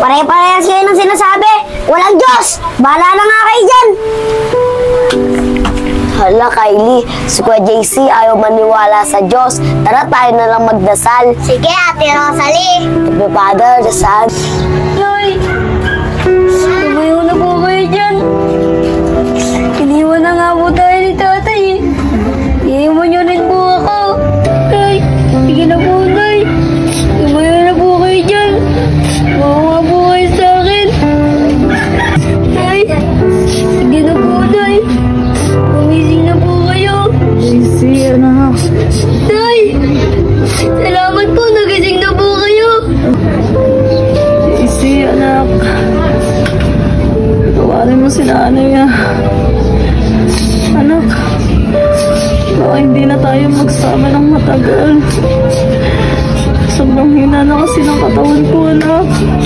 Pare-parehas kayo ng sinasabi. Walang Diyos. Bahala na nga kayo dyan. Hala, Kylie. Si Kuya JC ayaw maniwala sa Diyos. Tara, tayo na lang magdasal. Sige, Ate Rosalie. Happy Father, the Son. Nay! Tumayo na po kayo dyan. Iniwan na nga po tayo ni tatay. Iiwan niyo rin po ako. Nay! Sige na po, Nay. Tumayo na po kayo dyan. Mawa po kayo sa akin. Nay! Sige na po, Nay. Gumising na po kayo. JC, anak. Nay! Salamat po, nagising na po kayo. JC, anak. Tawarin mo si nanay, ah. Anak, baka hindi na tayo magsama ng matagal. Sobrang hina na kasi ng katawan ko, anak.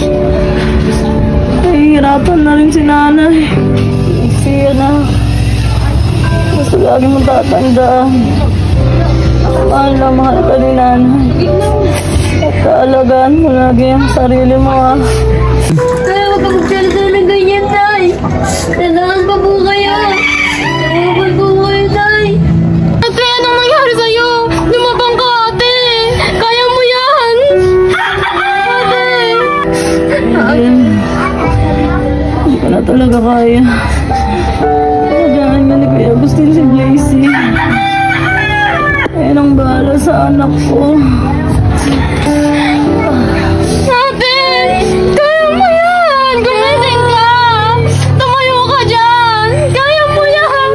Nahihirapan na rin si nanay. JC, anak. Basta lagi mong tatandaan. Mahal ka ni nanay. At kaalagaan mo lagi ang sarili mo, ah. Kaya huwag ka magsalita ng ganyan, Nay. Tandaan pa po kayo. Tawagin po kayo, Nay. Ate, anong nangyari sa'yo? Lumabang ka, ate. Kaya mo yan. Ate. Hindi ko na talaga kaya. Kailangan niya ni Kuya Agustin si JC. Ayan ang bahala sa anak ko. Ate, kaya mo yan. Gumising ka. Tumayo ka dyan. Kaya mo yan.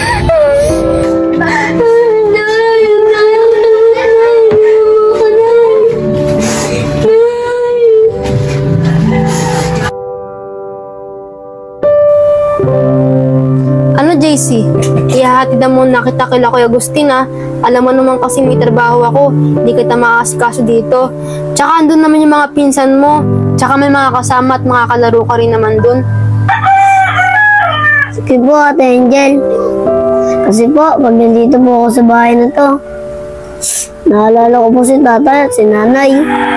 Nay, Ano, JC? Ihahatid na muna kita kila Kuya Agustin, ha? Alam mo naman kasi may trabaho ako. Hindi kita makakasikaso dito. Tsaka andun naman yung mga pinsan mo. Tsaka may mga kasama at makakalaro ka rin naman dun. Sige po, Ate Angel. Kasi po, pag nandito po ako sa bahay na to, naalala ko po si tatay at si nanay.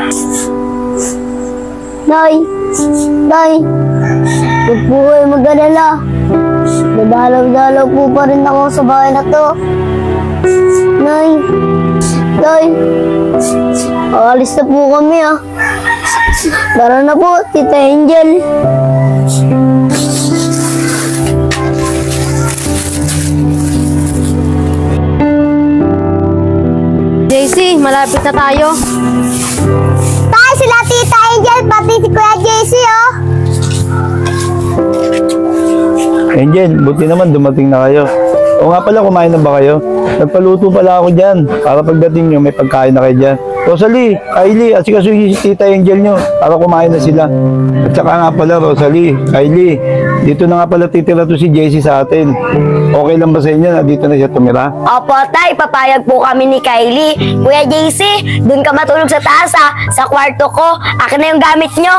Nay! Nay! Huwag po kayo mag-alala. Nadalaw-dalaw po pa rin ako sa bahay na to. Nay! Nay! Aalis na po kami, ah. Tara na po, Tita Angel. JC, malapit na tayo. Tayo sila Tita Angel, pati si Kuya JC, oh. Angel, buti naman dumating na kayo. O nga pala, kumain na ba kayo? Nagpaluto pala ako dyan. Para pagdating nyo, may pagkain na kayo dyan. Rosalie, Kylie, at sika si Tita Angel nyo. Para kumain na sila. At saka nga pala, Rosalie, Kylie, dito na nga pala titira to si JC sa atin. Okay lang ba sa inyo na dito na siya tumira? Opo, tay. Papayag po kami ni Kylie. Kuya JC, dun ka matulog sa taas, ha? Sa kwarto ko. Akin na yung gamit nyo.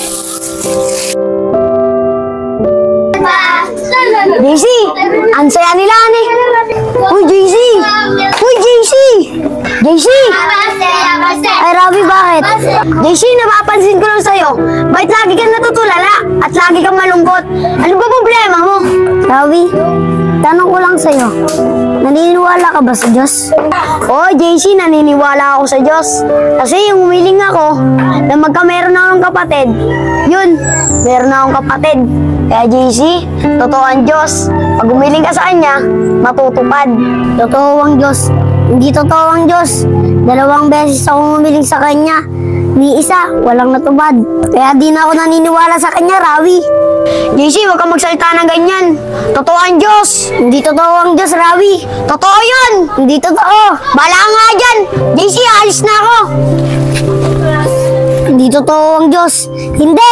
JC, ang saya nila, ani. Uy, JC! Uy, JC! JC! Ay, Ravi, bakit? JC, napapansin ko lang sa'yo. Bakit lagi kang natutulala at lagi kang malungkot? Ano ba problema mo? Ravi, tanong ko lang sa'yo. Naniniwala ka ba sa Diyos? Oo, JC, naniniwala ako sa Diyos. Kasi yung humiling ako na magkameron na akong kapatid, yun, meron na akong kapatid. Kaya JC, totoo ang Diyos. Pag umiling ka sa Kanya, matutupad. Totoo ang Diyos. Hindi totoo ang Diyos. 2 beses ako umiling sa Kanya. Ni isa, walang natupad. Kaya di na ako naniniwala sa Kanya, Rawi. JC, huwag kang magsalita ng ganyan. Totoo ang Diyos. Hindi totoo ang Diyos, Rawi. Totoo yun. Hindi totoo. Bala nga dyan. JC, alis na ako. Hindi totoo ang Diyos. Hindi.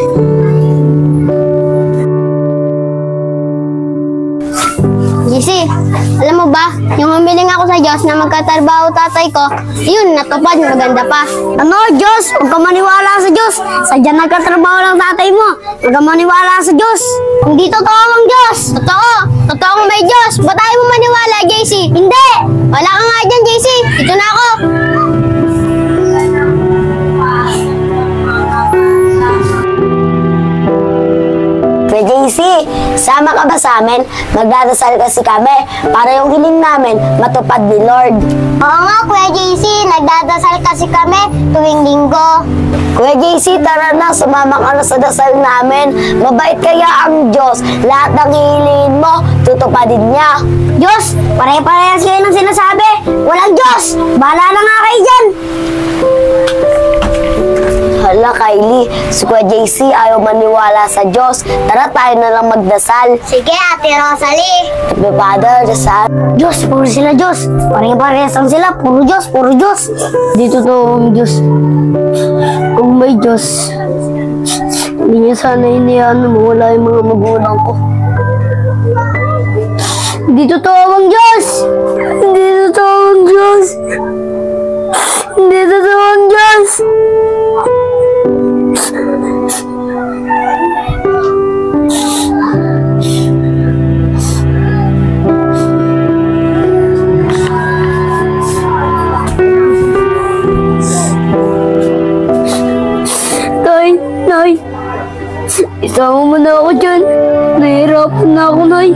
JC, alam mo ba, yung humiling ako sa Diyos na magkatrabaho tatay ko, yun, natupad, maganda pa. Ano, Diyos? Huwag ka maniwala sa Diyos. Sadya nagkatrabaho lang tatay mo. Huwag ka maniwala sa Diyos. Hindi totoo ang Diyos. Totoo. Totoo ang may Diyos. Ba't tayo mo maniwala, JC? Hindi. Wala ka nga dyan, JC. Ito na ako. Sama ka ba sa amin? Magdadasal kasi kami para yung hiling namin matupad ni Lord. Oo nga, Kuya JC. Nagdadasal kasi kami tuwing linggo. Kuya JC, tara na, sumama ka na sa dasal namin. Mabait kaya ang Diyos. Lahat ng hihilingin mo, tutupadin niya. Diyos, pare-parehas kayo ng sinasabi. Walang Diyos. Bahala na nga kayo dyan. Hala, Kylie, si Kuya JC ayaw maniwala sa Diyos. Tara, tayo na lang magdasal. Sige, Ate Rosalie. Happy Father, dasal. Diyos, puro sila Diyos. Pare-parehas lang sila. Puro Diyos, puro Diyos. Di totoong Diyos. Kung may Diyos, hindi niya sana iniyaan na mawala yung mga magulang ko. Hindi totoo ang Diyos! Hindi totoo ang Diyos! Hindi totoo ang Diyos! Nay, isama mo na ako dyan. Nahihirapan na ako, Nay.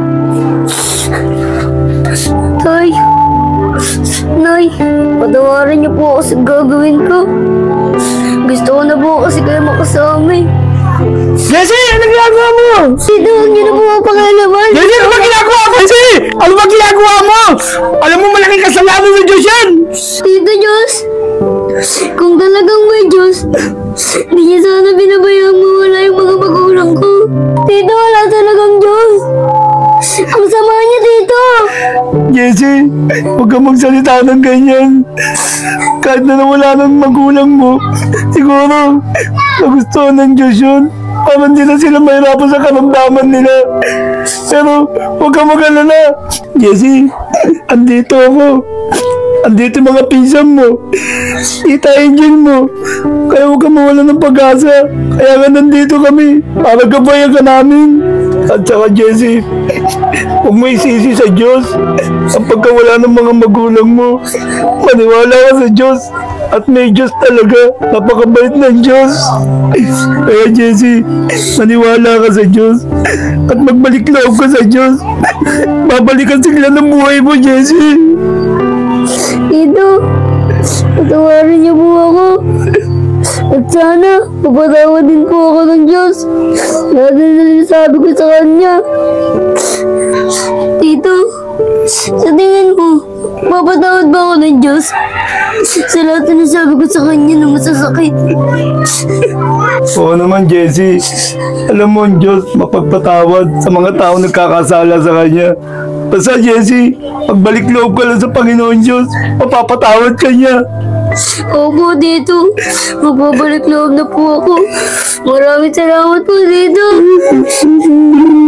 Nay, patawarin niyo po ako sa gagawin ko. Gusto ko na po kasi kayo makasama eh. Jesse, ano ginagawa mo? Dito, huwag niyo na po pakialaman. Jesse, ano ba ginagawa mo? Jesse, ano ba ginagawa mo? Alam mo malaking kasalanan ng Diyos yan. Tito Diyos, kung talagang may Diyos, hindi niya sana binabayaan mo wala yung mga magulang ko. Tito, wala talagang Diyos. Ang sama niya, Tito. Jesse, huwag kang magsalita ng ganyan. Kahit na nawala ng magulang mo, siguro, nagustuhan ng Diyos yun. Para hindi na sila mahirapan sa karamdaman nila. Pero, huwag kang mag-alala. Jesse, andito ako. Andito yung mga pinsan mo. Tita Angel mo. Kaya huwag kang mawala ng pag-asa. Kaya nga nandito kami. Para gabayan ka namin. At saka Jesse, huwag mo isisi sa Diyos ang pagkawala ng mga magulang mo. Maniwala ka sa Diyos. At may Diyos talaga. Napakabait ng Diyos. Kaya Jesse, maniwala ka sa Diyos. At magbalik loob ka sa Diyos. Babalikan sila ng buhay mo, Jesse. Tito, patawarin niyo po ako. At sana, papatawad din po ako ng Diyos. Lahat na sinasabi ko sa Kanya. Tito, sa tingin mo, papatawad ba ako ng Diyos? Sa lahat na sinasabi ko sa Kanya na masasakit. Oo naman, Jesse. Alam mo ang Diyos mapagpatawad sa mga tao nagkakasala sa Kanya. Basta, Jesse, pagbalik loob ka lang sa Panginoon Diyos, mapapatawad ka niya. Opo, Tito. Magbabalik loob na po ako. Maraming salamat po, Tito.